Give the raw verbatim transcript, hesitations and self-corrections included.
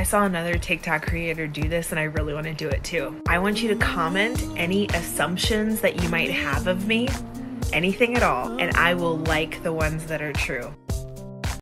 saw another TikTok creator do this and I really want to do it too. I want you to comment any assumptions that you might have of me, anything at all, and I will like the ones that are true.